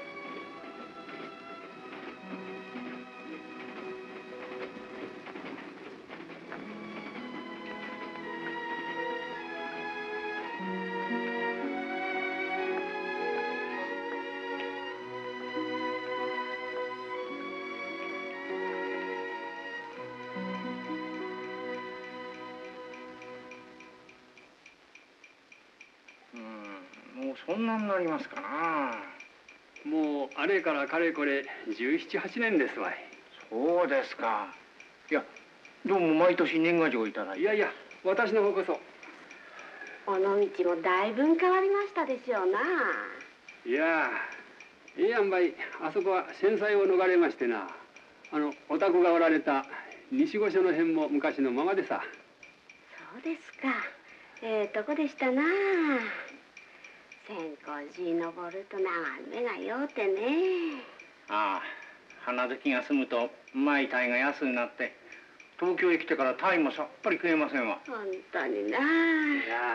もうそんなになりますかな。 もうあれからかれこれ17、8年ですわい。 そうですか。いや、どうも毎年年賀状いただいて。 いやいや、私の方こそ。 尾道もだいぶん変わりましたでしょうな。 いや、ええやんばい、あそこは戦災を逃れましてな。お宅がおられた西御所の辺も昔のままでさ。 そうですか。とこでしたな。千光寺登ると眺めがようてね。 ああ、花月が済むとマイタイが安になって東京へ来てからタイもさっぱり食えませんわ。 本当にな。いや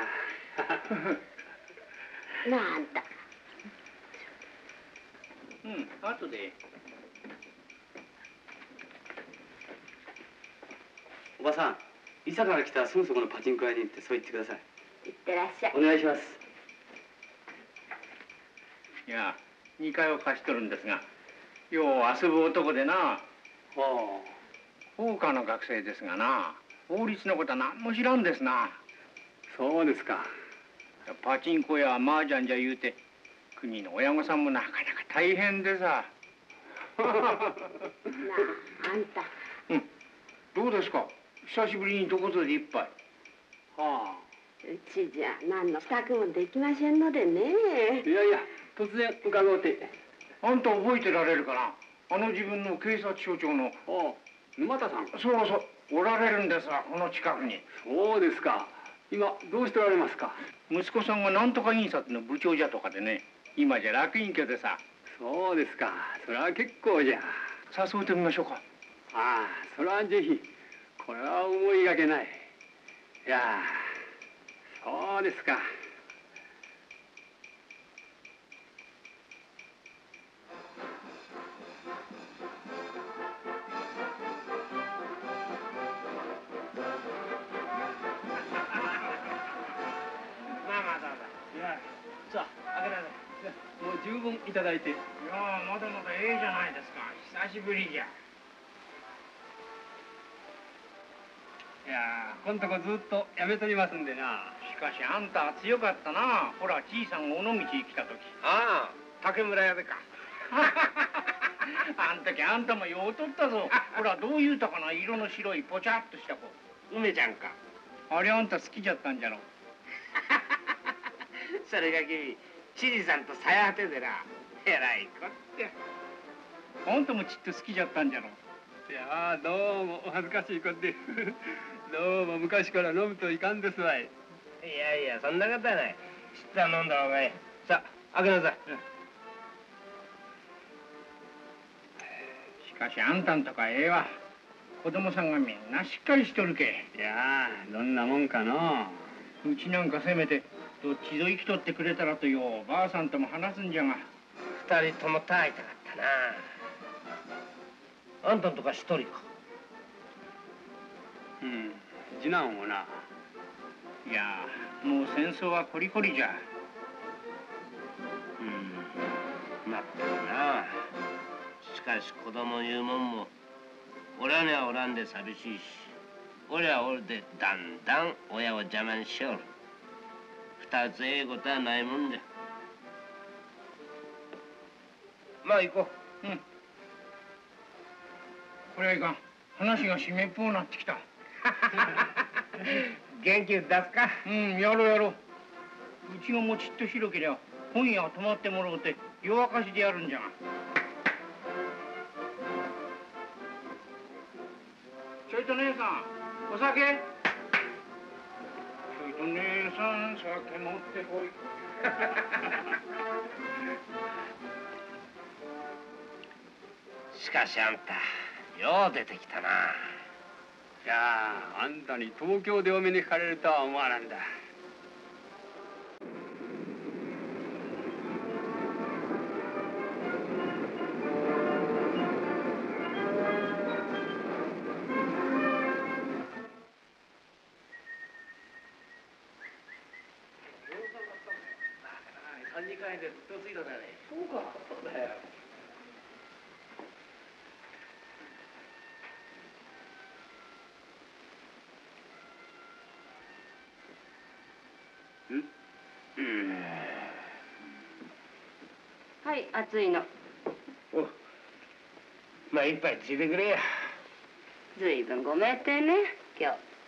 なあ、あんた。 後で。 おばさん、伊佐から来たらすぐそこのパチンコ屋に行ってそう言ってください。 行ってらっしゃい。 お願いします。 いや、2階を貸しとるんですが、よう遊ぶ男でな。法科の学生ですがな、法律のことは何も知らんですな。 そうですか。 パチンコや麻雀じゃ言うて、国の親御さんもなかなか大変でさ。 なあ、あんた。 どうですか、久しぶりにどこぞで一杯。 はあ。 うちじゃ何の支度もできませんのでね。 いやいや、突然伺うて。 あんた覚えてられるかな、自分の警察署長の。 沼田さん。 そうそう、おられるんですわ、この近くに。 そうですか。今どうしておられますか。 息子さんがなんとか印刷の部長じゃとかでね、今じゃ楽隠居でさ。 そうですか。それは結構じゃ。 誘うてみましょうか。 ああ、それはぜひ。これは思いがけない。いや、そうですか。さあ、開けなさい。もう十分いただいて。いやまだまだええじゃないですか。久しぶりじゃ。 いやこんとこずっとやめとりますんでな。 しかしあんた強かったな。ほら、じいさんが尾道へ来た時。 ああ、竹村屋でか。 あん時あんたもようとったぞ。ほら、どういうたかな、色の白いぽちゃっとした子。 梅ちゃんか。 あれあんた好きじゃったんじゃろ。 それが君、知事さんとさや果てでな、えらいこって。 あんたもちっと好きじゃったんじゃろ。 いやどうもお恥ずかしいことで。どうも昔から飲むといかんですわい。 いやいや、そんなことはない。知ったら飲んだ方がいい。さあ、開けなさい。 しかしあんたんとかええわ。 子供さんがみんなしっかりしとるけ。 いやどんなもんかのうちなんかせめてどっちぞ生きとってくれたらとよおばあさんとも話すんじゃが。 二人ともたいたかったな。あんたんとか一人か。 うん、次男をな。 いやもう戦争はこりこりじゃ。 まったくな。しかし子供いうもんもおらにはおらんで寂しいし、俺は俺でだんだん親を邪魔にしよる。二つええことはないもんで。まあ行こう。 これはいかん。話が締めっぽうなってきた。 元気出すか。 やろうやろう。うちがもちっと広けりゃ今夜は泊まってもらおうて夜明かしでやるんじゃが。ちょいと姉さんお酒。ちょいと姉さん酒持ってこい。 しかしあんたよう出てきたな。 いやあんたに東京でお目にかかれるとは思わなんだ。 3時間でずっとついたんだね。 そうか。 そうだよ。 はい、熱いの。 お、まあ一杯ついてくれや。 ずいぶんごめんてね、今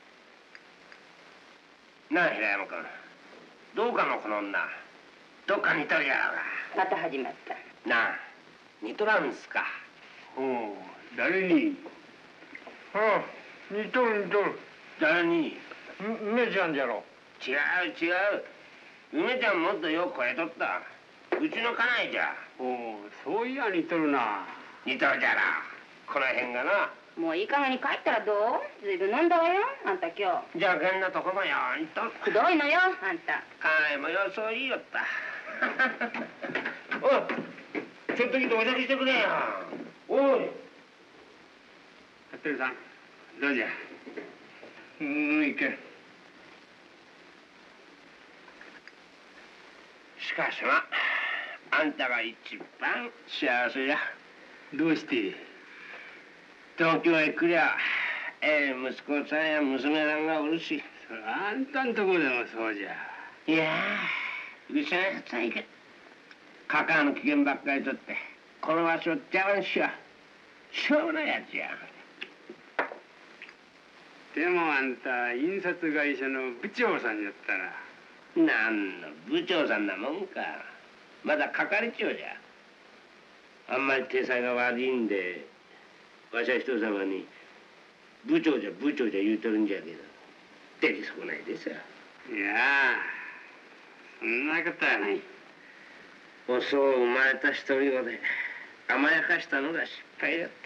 日。 なあ平山君、どうかのこの女、どっか似とるやろまた始まった。 が。なあ、似とらんすか。 おお、誰に？ 似とる似とる。 誰に？ 梅ちゃんじゃろ。 違う違う。梅ちゃんもっとよく超えとった。うちの家内じゃ。 おお、そういや似とるな。 似とるじゃろ。この辺がな。 もういい加減に帰ったらどう？ずいぶん飲んだわよ、あんた今日。 じゃあけんなとこもよんと。 くどいのよ、あんた。 家内もよそう言いよった。おい、ちょっと来てお茶してくれよ。おい。 服部さん、どうじゃ。 いけ。 しかしまあんたが一番幸せや。 どうして？ 東京へ来りゃ息子さんや娘さんがおるし。 それあんたんとこでもそうじゃ。 いやうちのやつはいけん。カカアの危険ばっかりとってこの場所を邪魔にしはしょうもないやつや。 でもあんた印刷会社の部長さんやったら。 なんの部長さんなもんか。まだ係長じゃ。あんまり体裁が悪いんでわしは人様に部長じゃ部長じゃ言うとるんじゃけど出てそうないでさ。 いやそんなことはない。 遅う生まれた一人子で甘やかしたのが失敗だった。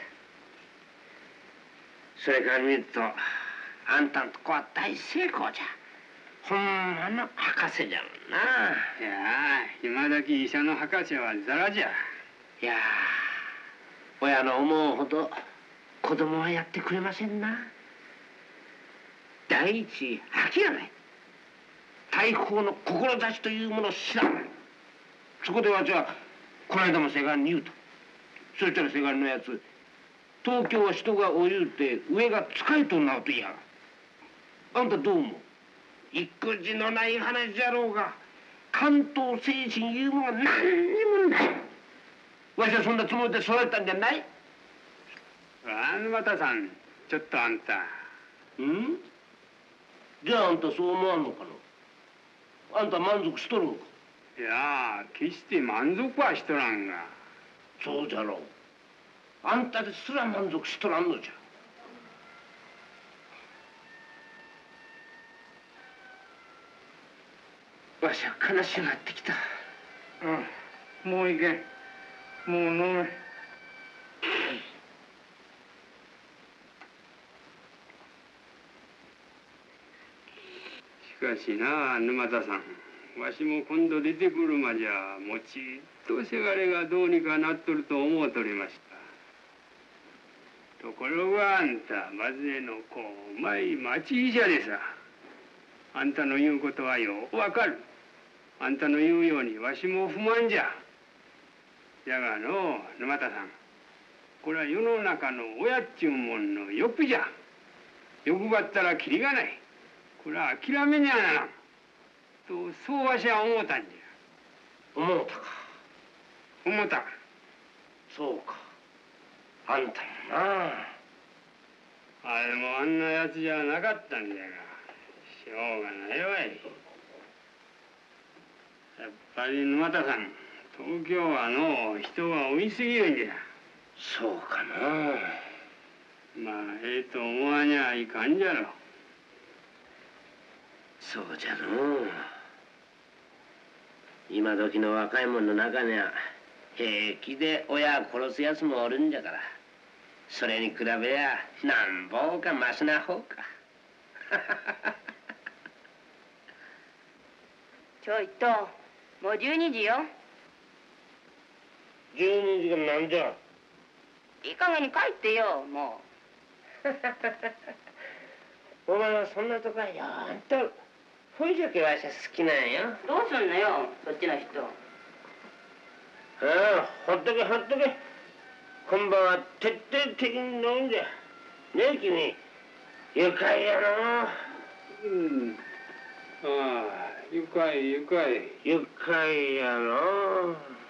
それから見るとあんたんとこは大成功じゃ。ほんまの博士じゃもんな。 いや今時医者の博士はザラじゃ。 いや親の思うほど子供はやってくれませんな。第一諦め大砲の志というものを知らない。そこでわしはこの間もせがんに言うと。そしたらせがんのやつ東京は人が多いうて上が使いとなると言いやが。あんたどう思う？育児のない話じゃろうが関東精神いうものは何にもない。わしはそんなつもりで育てたんじゃない。 沼田さん、ちょっとあんた。 じゃああんたそう思わんのかな。あんた満足しとるのか。 いや決して満足はしとらんが。 そうじゃろう。あんたですら満足しとらんのじゃ。わしは悲しくなってきた。 もういけん。もう飲め。 かしな沼田さん、わしも今度出てくるまじゃもちっとせがれがどうにかなっとると思うとりました。ところがあんたまずえのこうまい町医者でさ、あんたの言うことはようわかる。あんたの言うようにわしも不満じゃ。じゃがの沼田さん、これは世の中の親っちゅうもんの欲じゃ。欲張ったらきりがない。これは諦めにゃならんと、そうわしは思うたんじゃ。 思うたか。 思うた。 そうか。あんたもな。 あれもあんなやつじゃなかったんじゃが、しょうがないわい。やっぱり沼田さん、東京はの人が多いすぎるんじゃ。 そうかな。 まあええと思わにゃいかんじゃろ。 そうじゃのう。今時の若い者の中には平気で親を殺すやつもおるんじゃから、それに比べりゃなんぼかマシな方か。 ちょいと、もう12時よ。 12時がなんじゃ。 いい加減に帰ってよ、もう。お前はそんなとこはよーんとほいじゃけわしは好きなんよ。 どうすんのよ、そっちの人。 ああ、ほっとけほっとけ。今晩は徹底的に飲んじゃ。ねえ君、愉快やな。 うん。ああ、愉快愉快。 愉快やな。